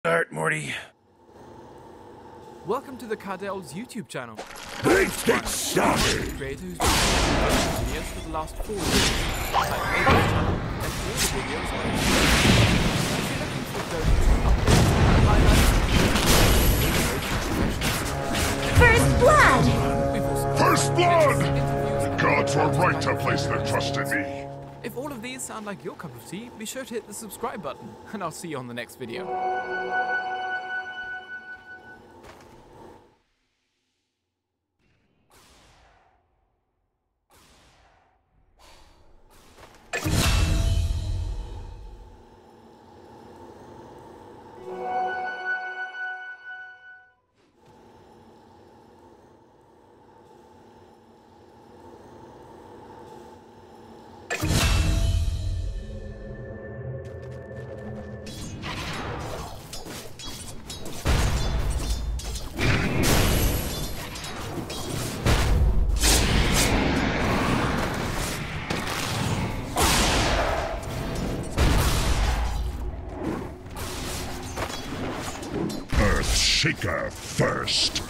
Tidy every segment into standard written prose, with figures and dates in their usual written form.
Start, Morty. Welcome to the Cardell's YouTube channel. Let's get started! Creator who's been making videos for the last 4 years. I made this channel and all the videos are in. If you're looking for donors and updates, highlights, First blood! we've also First blood! interviews, The gods were right to place their trust in me. If all of these sound like your cup of tea, be sure to hit the subscribe button, and I'll see you on the next video. Earthshaker first.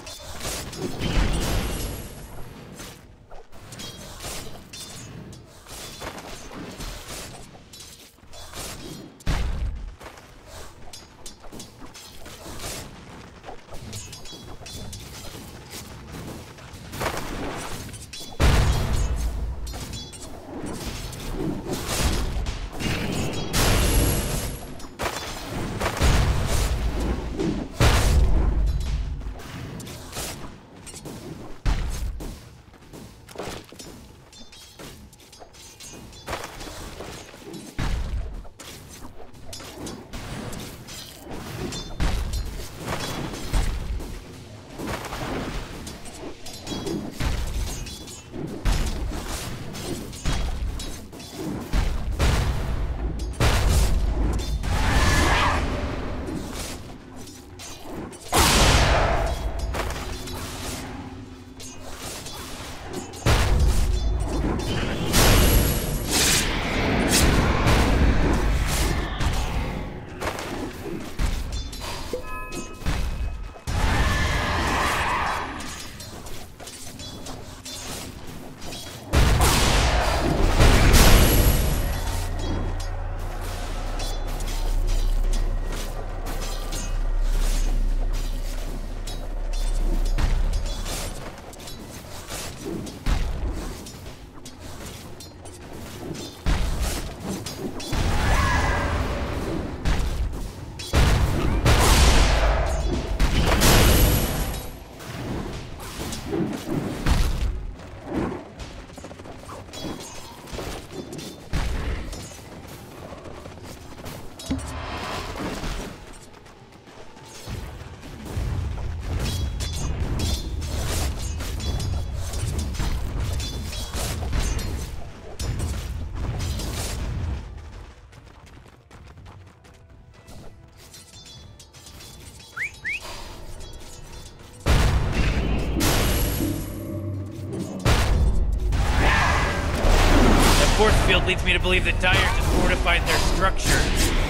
Force field leads me to believe that Dire just fortified their structure.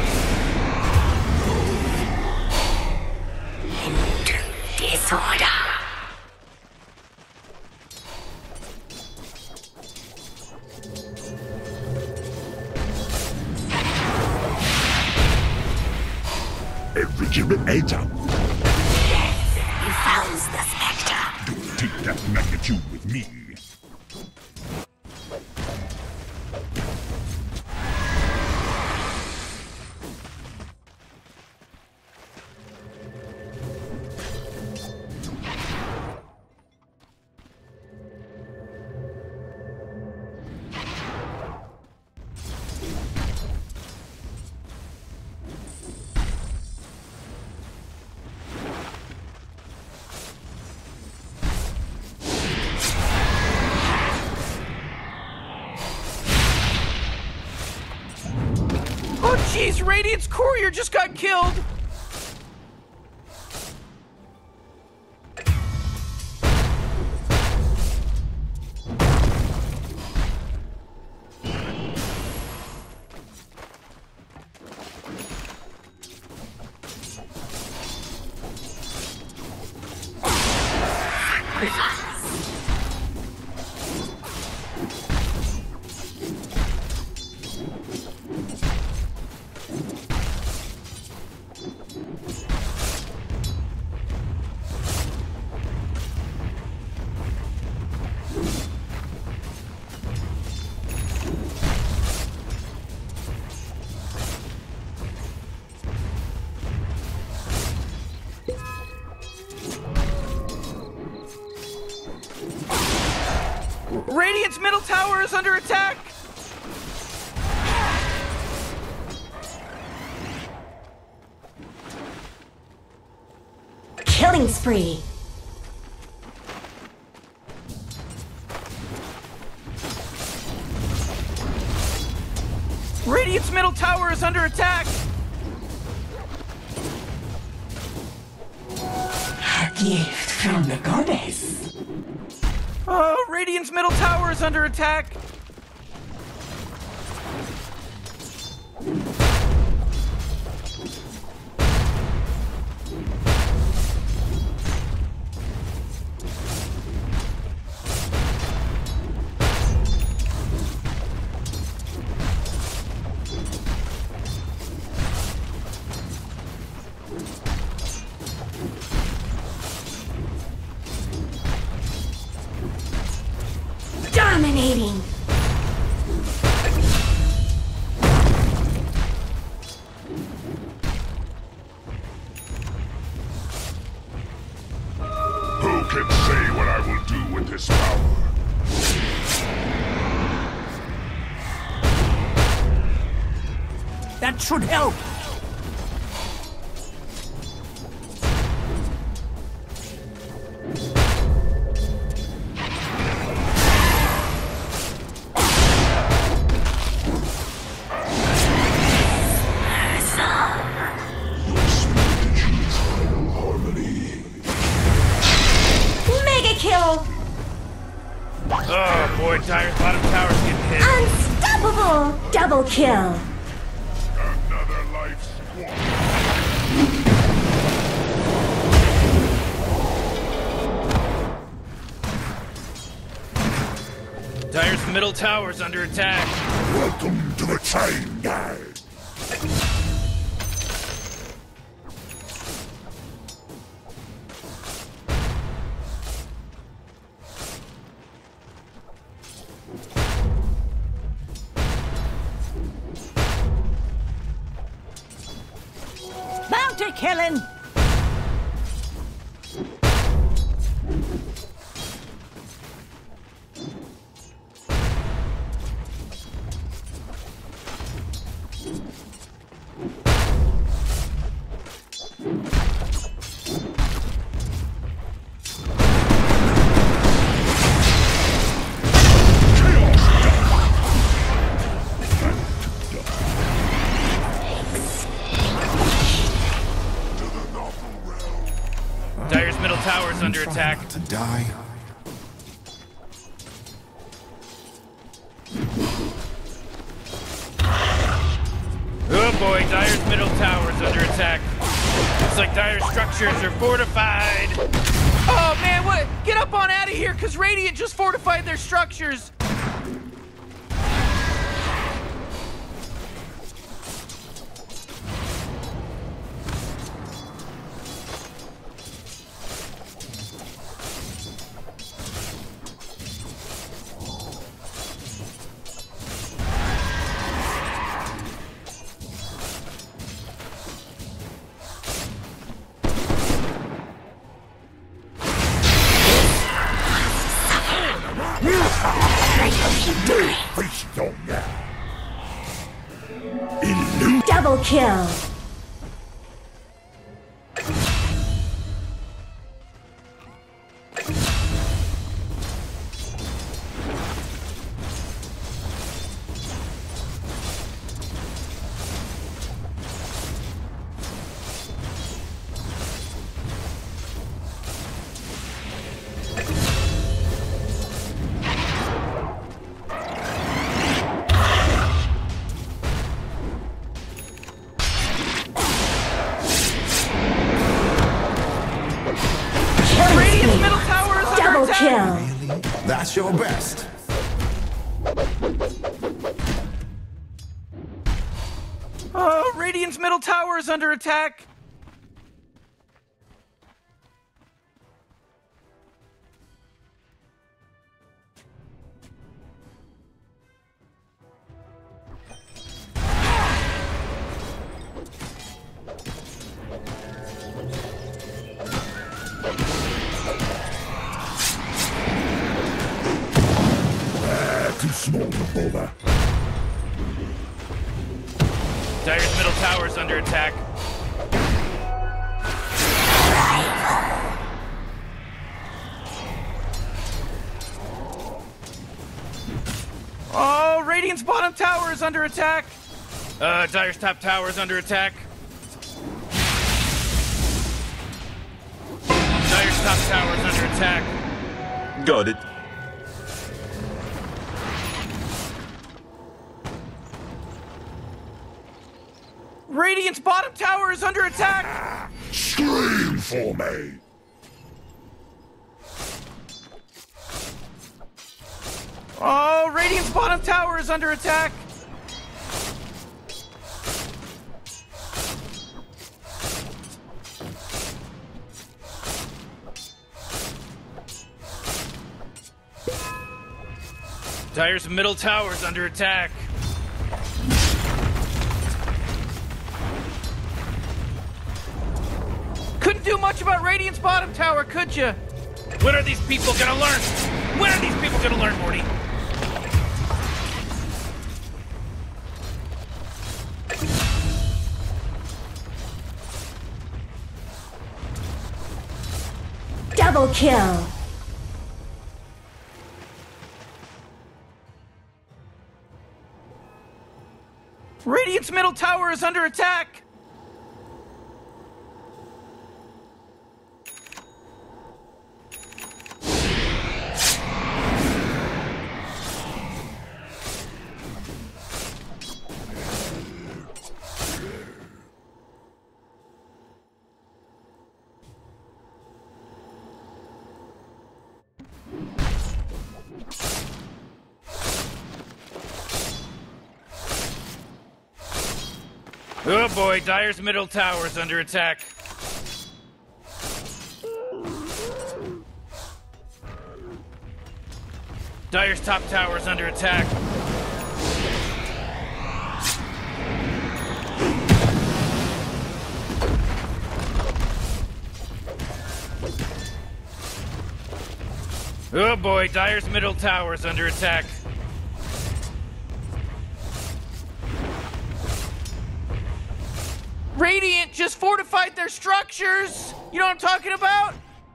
Disorder. Every Ada. You found the Spectre. Don't take that magnitude with me. Oh jeez, Radiant's courier just got killed! sacrifice. Radiant's middle tower is under attack! Killing spree. Radiant's middle tower is under attack! A gift from the goddess. Oh, Radiant's middle tower is under attack! Dominating. Who can say what I will do with this power? That should help! Mega kill. Oh boy, Dire's bottom tower's getting hit. Unstoppable. Double kill. Another life squad. Dire's middle tower's under attack. Welcome to the chain gang. Bounty killing! Dire's middle tower's under attack. To die. Oh boy, Dire's middle tower's under attack. Looks like Dire's structures are fortified. Oh man, what? Get up on out of here, cause Radiant just fortified their structures. Face your now. Double kill. Double attack. kill. Really? That's your best. Radiant's middle tower is under attack. Too small to bother. Dire's middle tower is under attack. Oh, Radiant's bottom tower is under attack. Dire's top tower is under attack. Dire's top tower is under attack. Got it. Radiant's bottom tower is under attack. Scream for me! Oh, Radiant's bottom tower is under attack. Dire's middle tower is under attack. Couldn't do much about Radiant's bottom tower, could you? When are these people gonna learn? When are these people gonna learn, Morty? Double kill. Radiant's middle tower is under attack. Oh boy, Dire's middle tower is under attack. Dire's top tower is under attack. Oh boy, Dire's middle tower is under attack. Radiant just fortified their structures! You know what I'm talking about?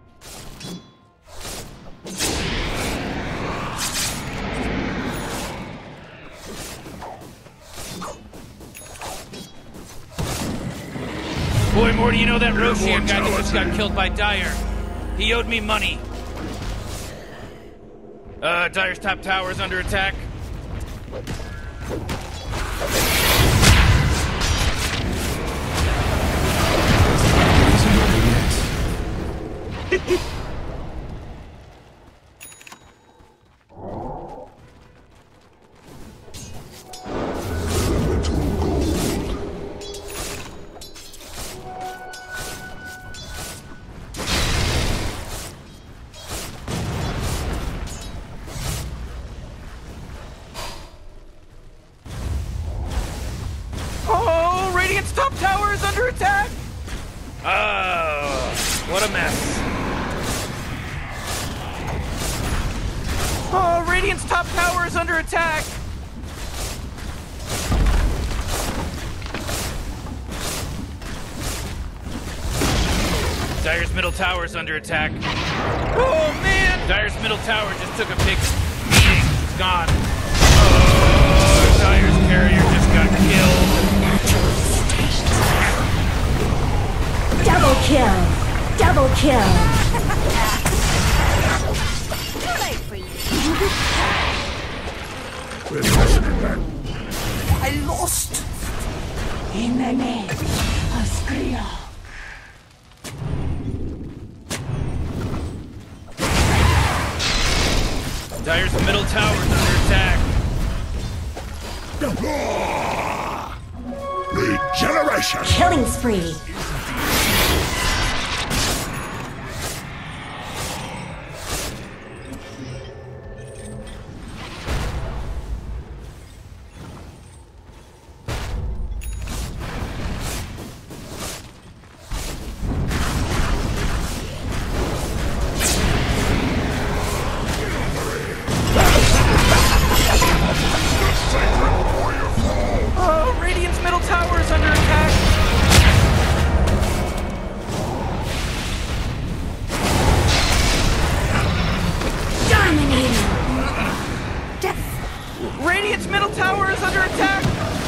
Boy, Morty, you know that Roshan guy that just got killed by Dire? He owed me money. Dire's top tower is under attack. Oh, Radiant's top tower is under attack! Oh, what a mess. Oh, Radiant's top tower is under attack! Dire's middle tower is under attack. Oh, man! Dire's middle tower just took a big beating. It's gone. Oh, Dire's carrier just got killed. Double kill. Double kill. Too late for you. We're listening then. I lost. In the name of Skrill. 1 Dire's middle tower's under attack. Regeneration! Killing spree. Radiant's middle tower is under attack. Dominating. Radiant's middle tower is under attack.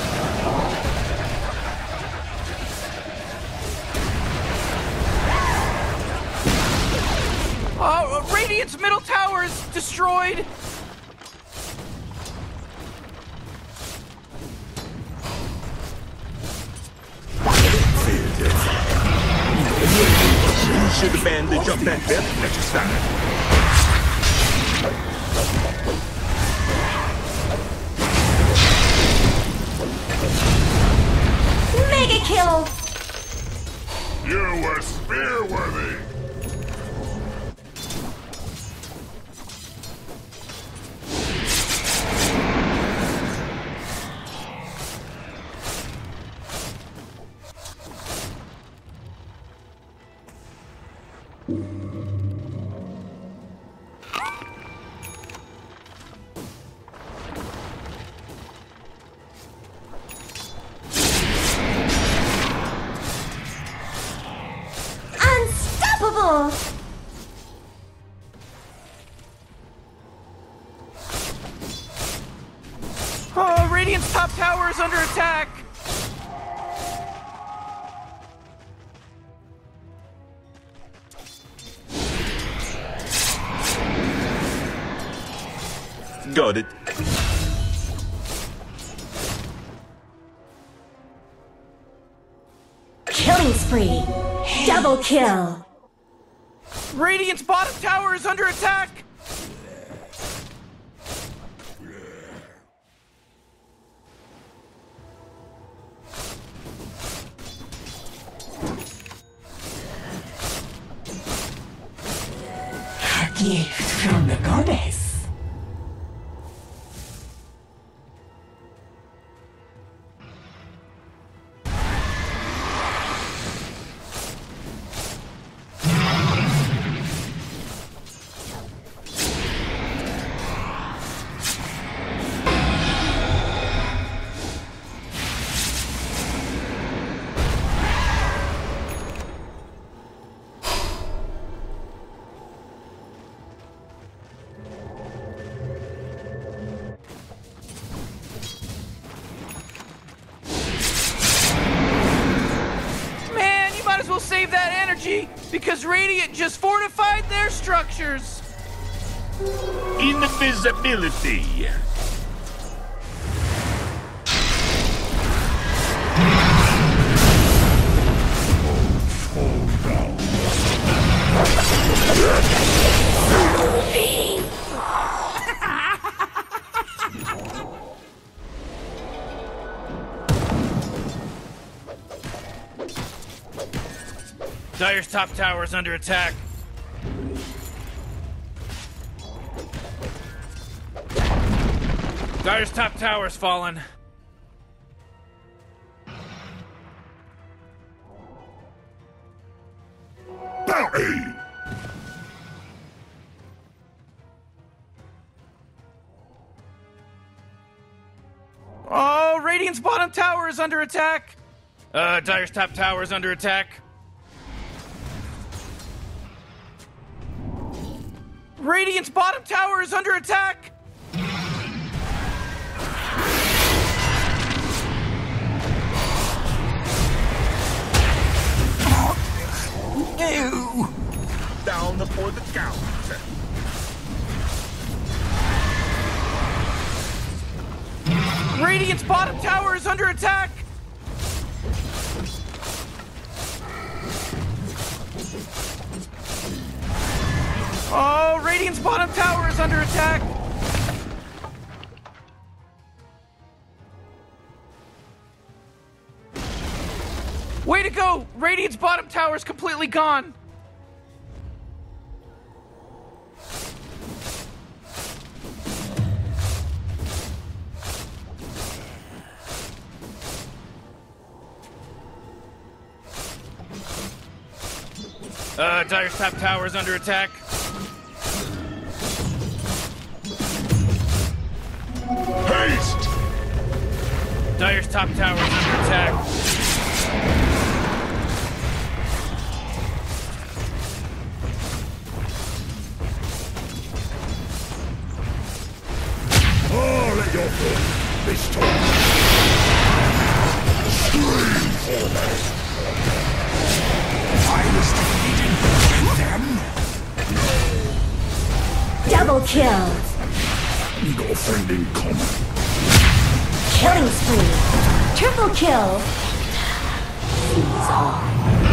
Radiant's middle tower is destroyed. You should bandage up that belly next time. Mega kill. You were spear-worthy! Unstoppable. Radiant's top tower is under attack. Got it. Killing spree. Double kill. Radiant's bottom tower is under attack. A gift from the goddess. Save that energy because Radiant just fortified their structures. Invisibility! Dire's top tower is under attack. Dire's top tower's fallen. Bounty! Oh, Radiant's bottom tower is under attack. Dire's top tower is under attack. Radiant's bottom tower is under attack! Ew! Down for the count. Radiant's bottom tower is under attack! Oh, Radiant's bottom tower is under attack! Bro, Radiant's bottom tower's completely gone. Dire's top tower is under attack. Haste! Dire's top tower is under attack. All at your foot, this time. Scream for me! I was defeated with them. Double kill. We got a friend in common. Killing spree. Triple kill. Seize all.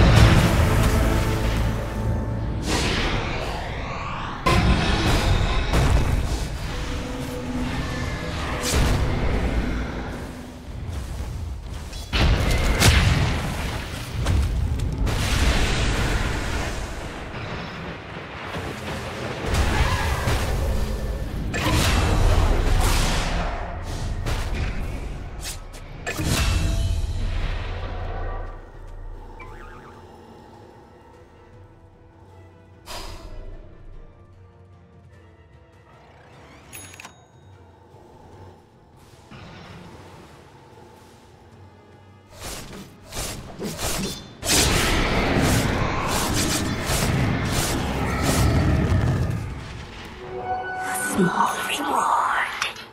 Small reward.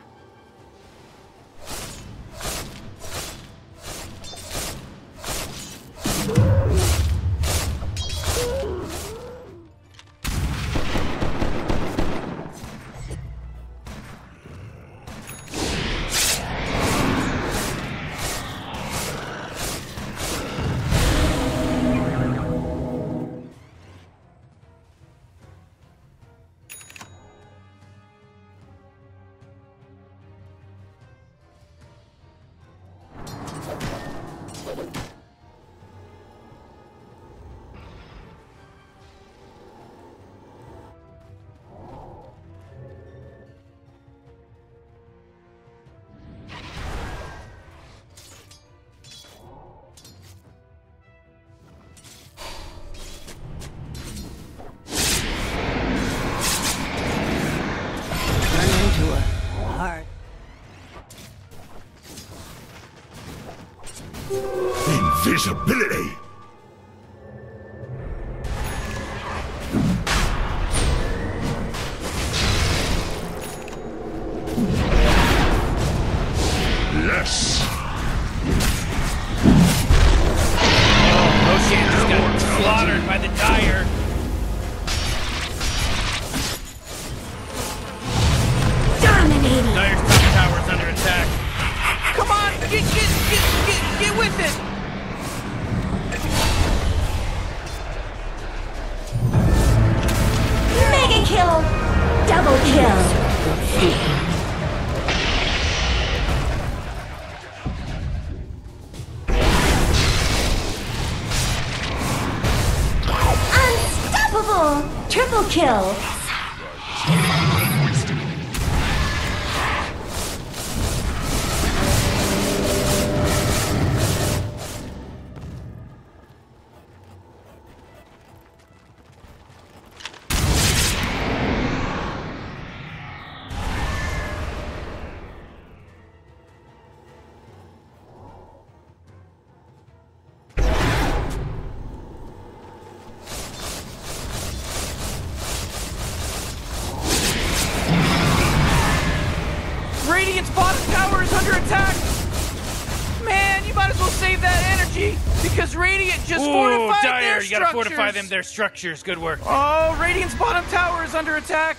Invisibility! Yes! Roshan just got slaughtered by the Dire. Dominating. Dire's top tower is under attack. Come on, get with it. Mega kill. Double kill. Unstoppable. Triple kill. Radiant's bottom tower is under attack. Man, you might as well save that energy because Radiant just fortified Dire, their structures. you gotta fortify their structures. Good work. Oh, Radiant's bottom tower is under attack.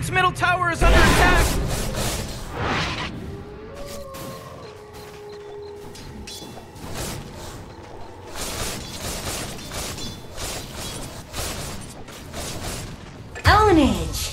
Radiant's middle tower is under attack! Ownage!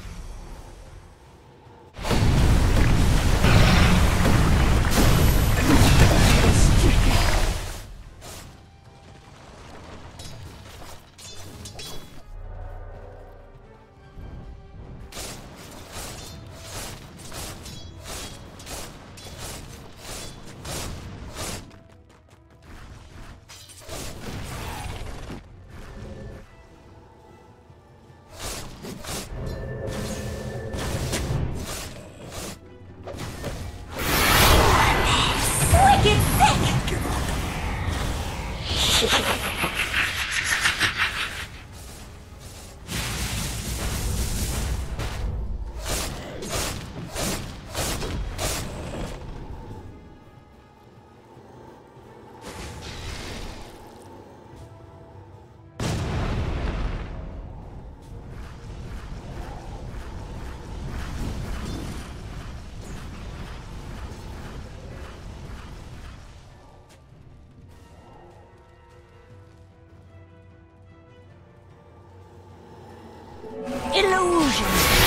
Illusion!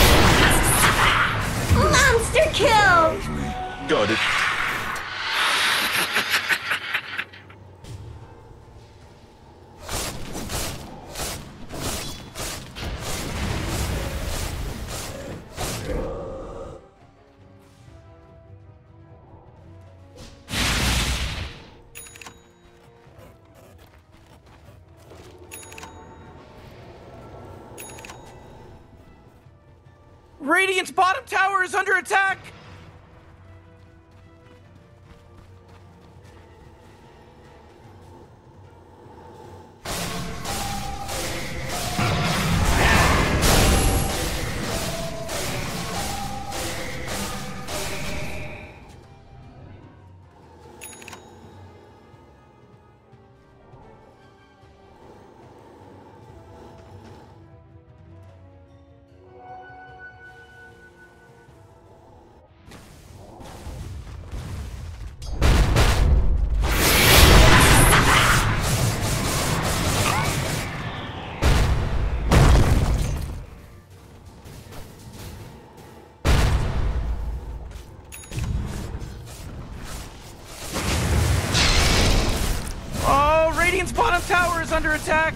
Monster kill! Got it. Radiant's bottom tower is under attack! Radiant's bottom tower is under attack!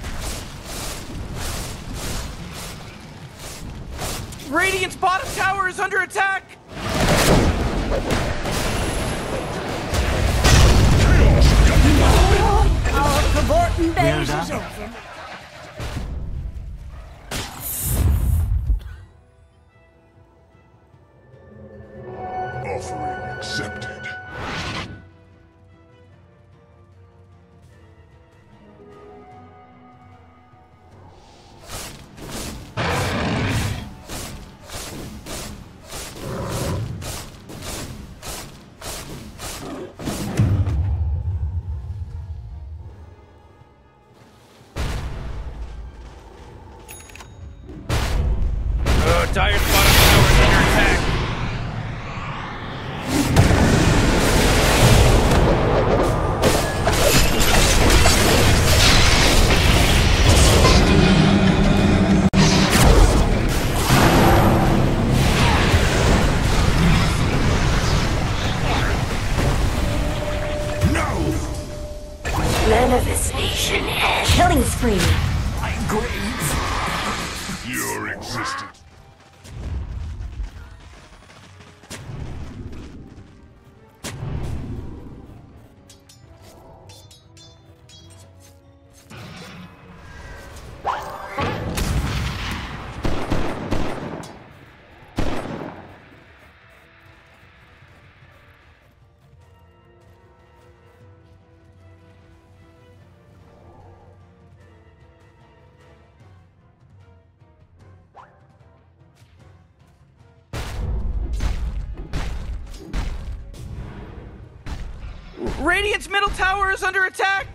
Radiant's bottom tower is under attack! Our cavorting days is over. Offering accepted. Dire's bottom tower is under attack. Manifestation. Killing spree. Your existence. Radiant's middle tower is under attack!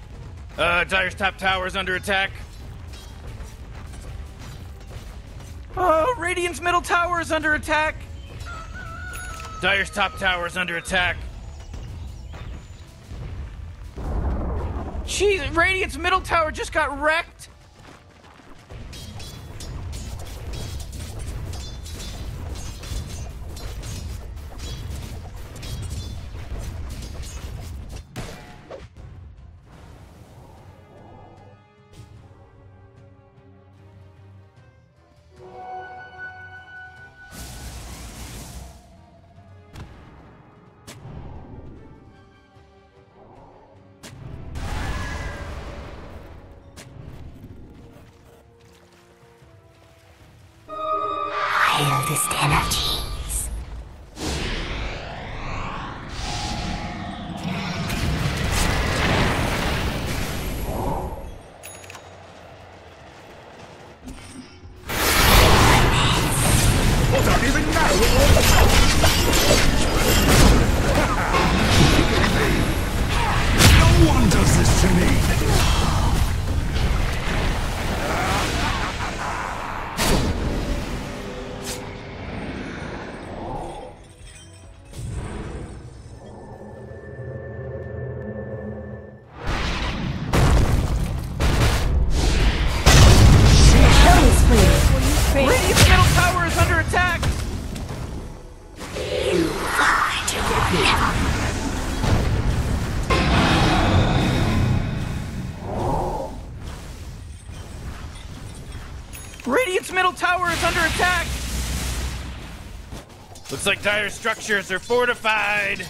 Dire's top tower is under attack. Oh, Radiant's middle tower is under attack. Dire's top tower is under attack. Jeez, Radiant's middle tower just got wrecked. Wildest energies. I don't even know. No one does this to me! Killing spree. Radiant's middle tower is under attack. Radiant's middle tower is under attack. Looks like Dire's structures are fortified.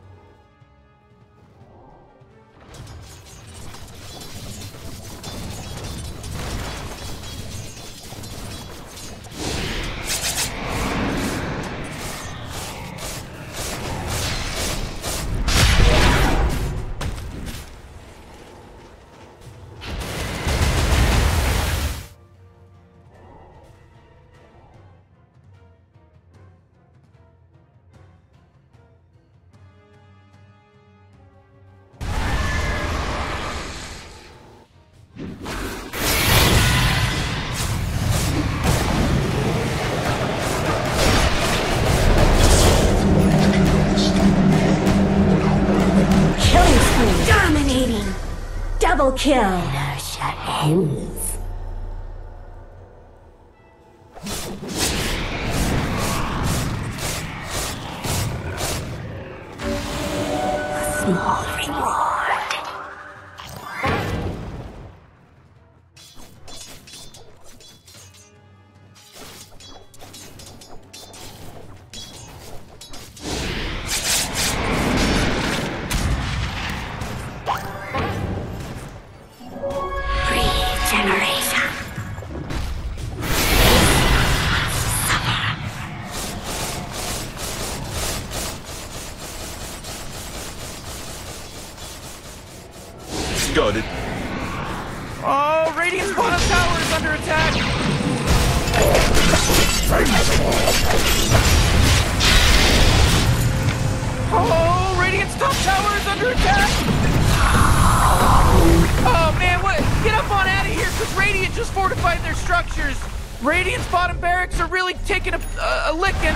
Killing spree. Dominating. Double kill. Inertia ends. Small reward. Regeneration. Got it. Oh, Radiant's bottom tower is under attack. Oh, Radiant's top tower is under attack. Oh man, what? Get up on out of here, because Radiant just fortified their structures. Radiant's bottom barracks are really taking a licking.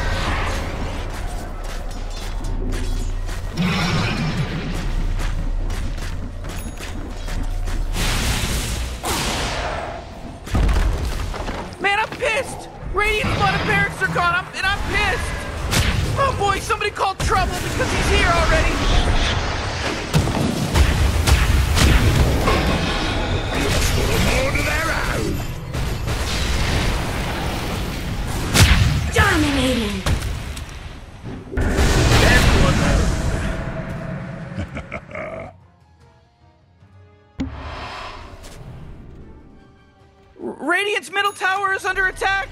Man, I'm pissed! Radiant's bottom barracks are gone, and I'm pissed! Oh boy, somebody called trouble because he's here already! More to their own. Dominating. Radiant's middle tower is under attack!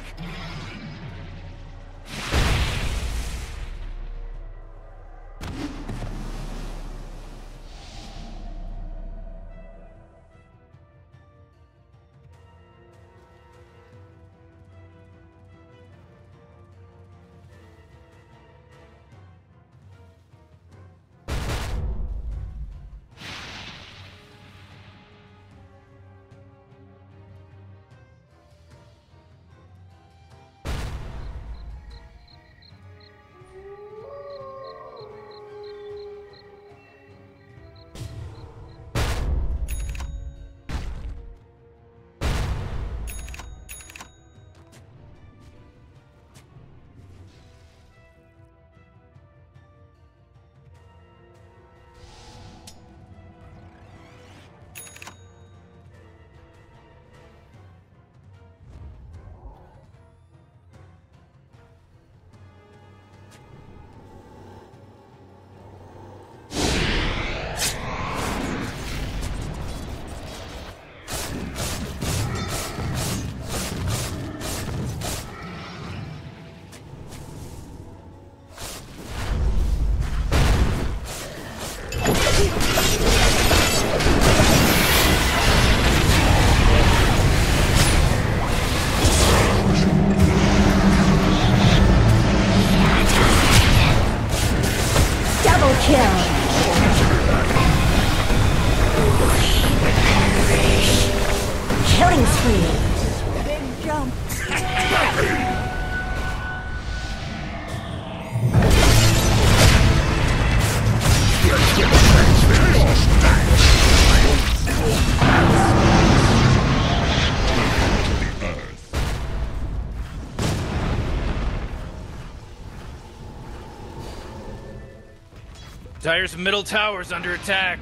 Dire's middle tower's under attack.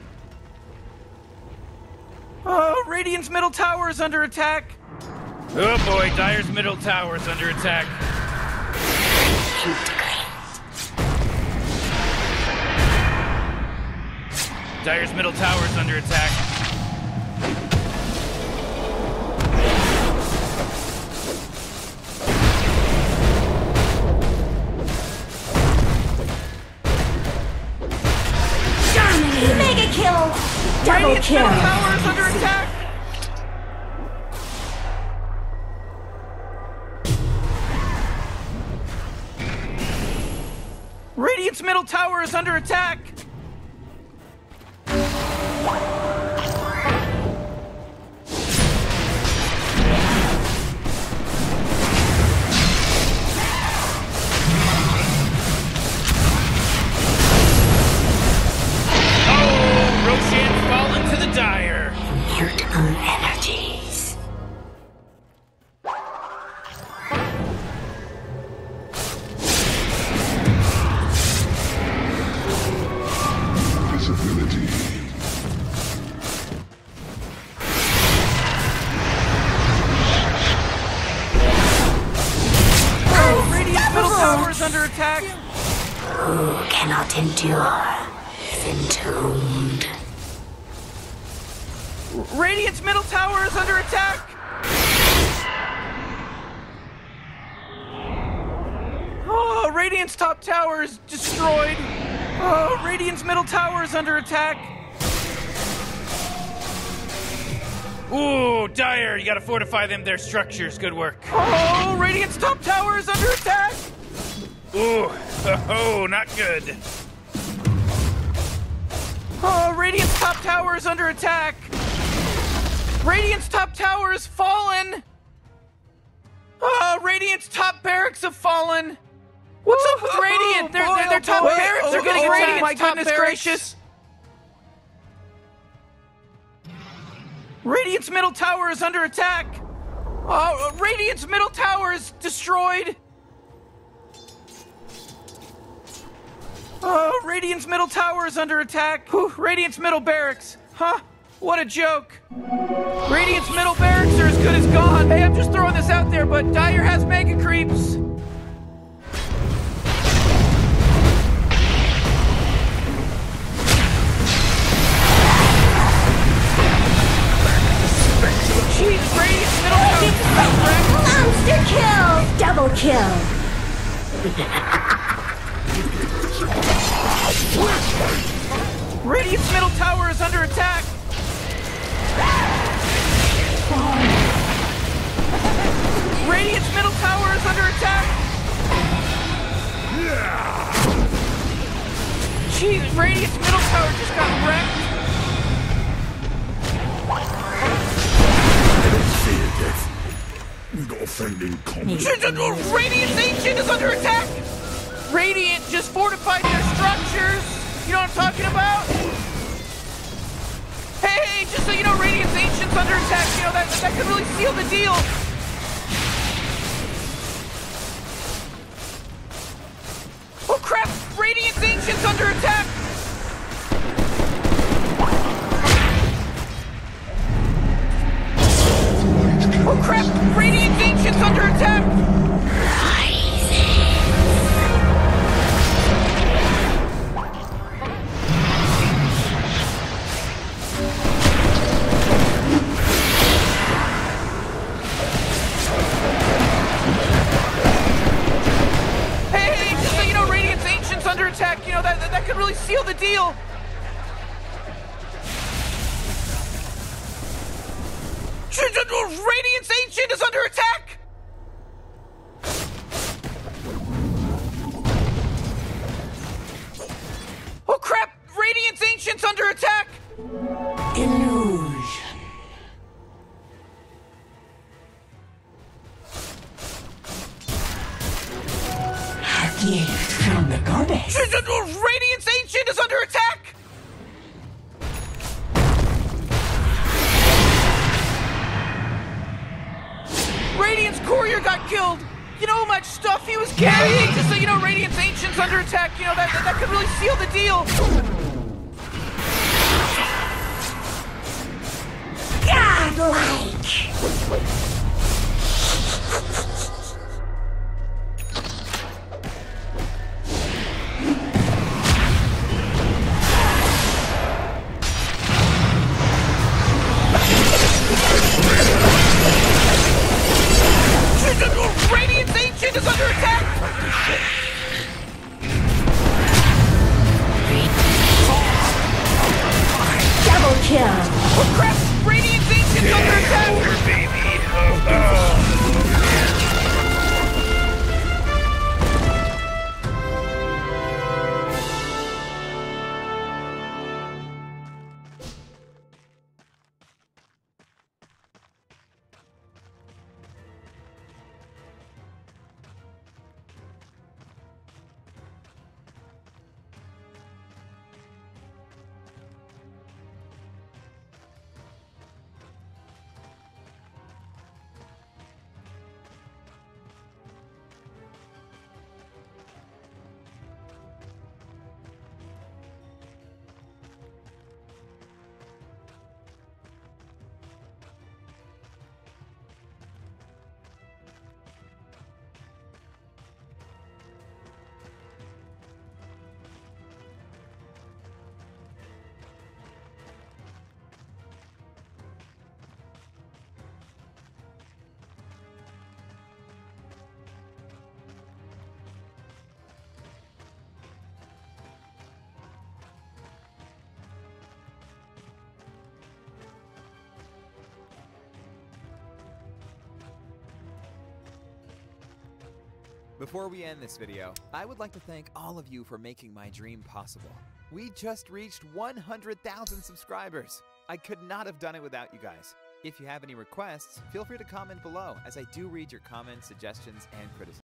Radiant's middle tower is under attack. Oh boy, Dire's middle tower's under attack. Dire's middle tower's under attack. Mega kill! Double Radiant's kill! middle tower is under attack. Radiant's middle tower is under attack. Roshan's fallen to the Dire. Mutable energies. Visibility. Radiant's middle tower is under attack. Who cannot endure is entombed. Radiant's middle tower is under attack. Oh, Radiant's top tower is destroyed. Oh, Radiant's middle tower is under attack. Ooh, Dire, you gotta fortify them, their structures. Good work. Oh, Radiant's top tower is under attack. Ooh, oh, not good. Oh, Radiant's top tower is under attack. Radiant's top tower has fallen. Oh, Radiant's top barracks have fallen. What's up with Radiant? Their top barracks are getting attacked. My goodness gracious. Radiant's middle tower is under attack. Oh, Radiant's middle tower is destroyed. Oh, Radiant's middle tower is under attack. Whew, Radiant's middle barracks. Huh? What a joke. Radiant's middle barracks are as good as gone. Hey, I'm just throwing this out there, but Dire has mega creeps. Jeez, Radiant's middle barracks. Monster kill! Double kill! Radiant's middle tower is under attack. Radiant's middle tower is under attack. Jeez, Radiant's middle tower just got wrecked. I don't fear death. Offending comments. Radiant's Ancient is under attack. Radiant just fortified their structures. You know what I'm talking about? Hey, just so you know, Radiant's Ancient's under attack. You know, that could really seal the deal. Oh crap! Radiant's Ancient's under attack! Oh crap! Radiant's Ancient's under attack! Hey, just so you know, Radiant's Ancient's under attack. You know, that could really seal the deal. Radiant's Ancient is under attack! Oh crap! Radiant's Ancient's under attack! Illusion. A gift from the goddess. Radiant's Ancient is under attack! Radiant's courier got killed! you know how much stuff he was carrying? Just so you know, Radiant's Ancient's under attack. You know, that could really seal the deal. Godlike! Radiant's Ancient is under attack! Double kill! Oh crap! Radiant's Ancient's under attack! Over, baby. Before we end this video, I would like to thank all of you for making my dream possible. We just reached 100,000 subscribers. I could not have done it without you guys. If you have any requests, feel free to comment below, as I do read your comments, suggestions, and criticisms.